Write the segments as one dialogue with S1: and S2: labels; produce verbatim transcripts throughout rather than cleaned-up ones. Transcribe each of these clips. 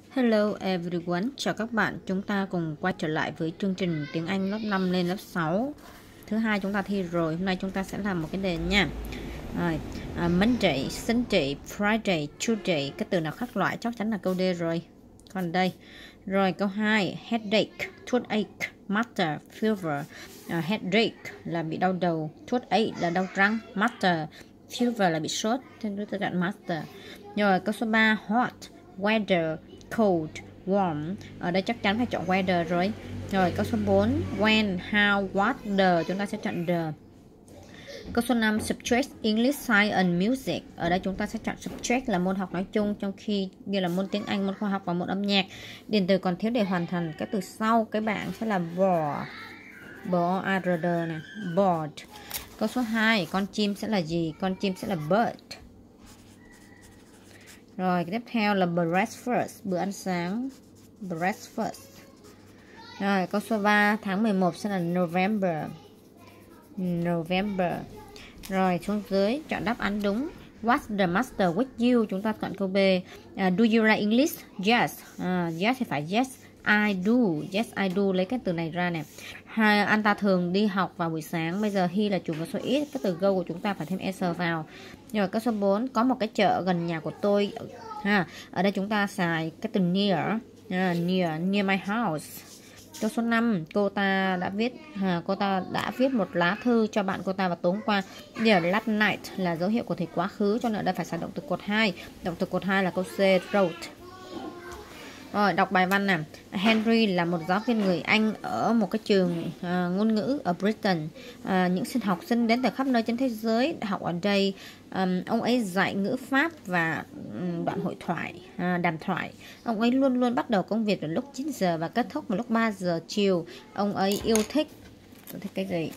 S1: Hello everyone, chào các bạn. Chúng ta cùng quay trở lại với chương trình tiếng Anh lớp năm lên lớp sáu. Thứ hai chúng ta thi rồi, hôm nay chúng ta sẽ làm một cái đề nha. Rồi, à, Monday, Sunday, Friday, Tuesday, cái từ nào khác loại chắc chắn là câu D rồi. Còn đây. Rồi câu hai, headache, toothache, master, fever. À, headache là bị đau đầu, toothache là đau răng, master, fever là bị sốt, nên tôi chọn master. Rồi câu số ba, hot, weather, cold, warm. Ở đây chắc chắn phải chọn weather rồi. Rồi câu số bốn, when, how, what, the. Chúng ta sẽ chọn the. Câu số năm, subject, English, Science, Music. Ở đây chúng ta sẽ chọn subject là môn học nói chung, trong khi như là môn tiếng Anh, môn khoa học và môn âm nhạc. Điền từ còn thiếu để hoàn thành cái từ sau cái bảng sẽ là bored. B O R D này, bored. Câu số hai, con chim sẽ là gì? Con chim sẽ là bird. Rồi, tiếp theo là breakfast, bữa ăn sáng. Breakfast. Rồi, câu số ba, tháng mười một sẽ là November. November. Rồi, xuống dưới, chọn đáp án đúng. What's the master with you? Chúng ta chọn câu B. Uh, do you like English? Yes. Uh, yes thì phải yes. I do. Yes, I do. Lấy cái từ này ra nè. Hai, anh ta thường đi học vào buổi sáng. Bây giờ he là chủ của số ít. Cái từ go của chúng ta phải thêm s vào. Rồi, câu số bốn. Có một cái chợ gần nhà của tôi. Ha, ở đây chúng ta xài cái từ near. Uh, near, near my house. Câu số năm, cô ta đã viết à, cô ta đã viết một lá thư cho bạn cô ta vào tối hôm qua. Dear last night là dấu hiệu của thời quá khứ, cho nên đây phải xài động từ cột hai. Động từ cột hai là câu C, wrote. Rồi, đọc bài văn nè. Henry là một giáo viên người Anh ở một cái trường à, ngôn ngữ ở Britain. À, những sinh học sinh đến từ khắp nơi trên thế giới học ở đây. Um, ông ấy dạy ngữ Pháp và um, đoạn hội thoại, à, đàm thoại. Ông ấy luôn luôn bắt đầu công việc vào lúc chín giờ và kết thúc vào lúc ba giờ chiều. Ông ấy yêu thích yêu thích cái gì?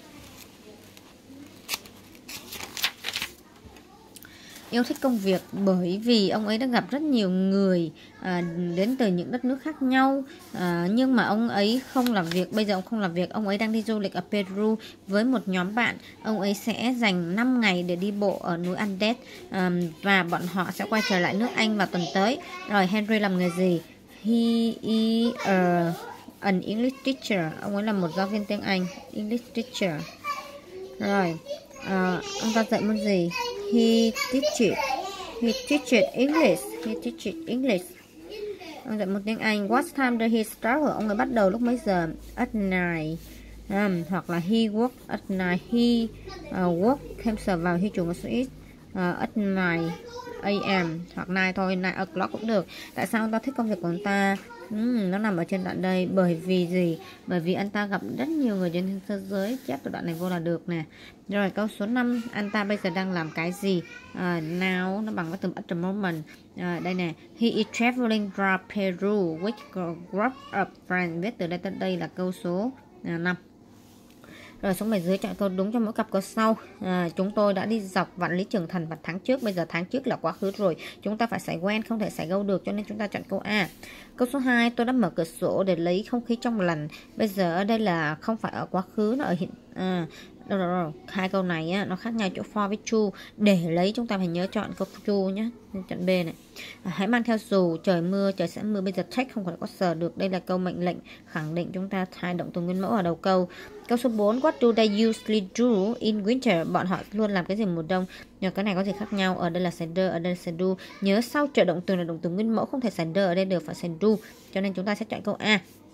S1: Yêu thích công việc bởi vì ông ấy đã gặp rất nhiều người à, đến từ những đất nước khác nhau, à, nhưng mà ông ấy không làm việc. Bây giờ ông không làm việc, ông ấy đang đi du lịch ở Peru với một nhóm bạn. Ông ấy sẽ dành năm ngày để đi bộ ở núi Andes, à, và bọn họ sẽ quay trở lại nước Anh vào tuần tới. Rồi, Henry làm nghề gì? He is a, an English teacher. Ông ấy là một giáo viên tiếng Anh, English teacher. Rồi, à, ông ta dạy môn gì? He teaches He teaches English. He teaches English. Ông dạy một tiếng Anh. What time does he start? Ông ấy bắt đầu lúc mấy giờ? At night. Um, hoặc là he work at night. He uh, work thêm giờ vào he chủ một số ít. Uh, at night a m hoặc night thôi, nine o'clock cũng được. Tại sao ông ta thích công việc của ông ta? Uhm, nó nằm ở trên đoạn đây. Bởi vì gì? Bởi vì anh ta gặp rất nhiều người trên thế giới. Chép từ đoạn này vô là được nè. Rồi, câu số năm, anh ta bây giờ đang làm cái gì? Uh, now nó bằng với từ at the moment. Uh, đây nè, he is traveling to Peru with a group of friends. Viết từ đây tới đây là câu số uh, năm. Rồi, xuống bên dưới chọn câu đúng cho mỗi cặp câu sau. À, chúng tôi đã đi dọc vạn lý trường thành vào tháng trước. Bây giờ tháng trước là quá khứ rồi, chúng ta phải xài when, không thể xài go được, cho nên chúng ta chọn câu A. Câu số hai, tôi đã mở cửa sổ để lấy không khí trong lành. Bây giờ ở đây là không phải ở quá khứ, nó ở hiện à, đâu rồi, rồi. Hai câu này á, nó khác nhau chỗ for với to. Để lấy chúng ta phải nhớ chọn câu to nhé. Chọn B này. À, hãy mang theo dù, trời mưa, trời sẽ mưa. Bây giờ take không phải có sờ được. Đây là câu mệnh lệnh khẳng định, chúng ta thay động từ nguyên mẫu ở đầu câu. Câu số bốn, what do they usually do in winter? Bọn họ luôn làm cái gì mùa đông? Nhưng cái này có gì khác nhau? Ở đây là xài do, ở đây là xài do. Nhớ sau trợ động từ là động từ nguyên mẫu, không thể xài do ở đây được, phải xài do. Cho nên chúng ta sẽ chọn câu A.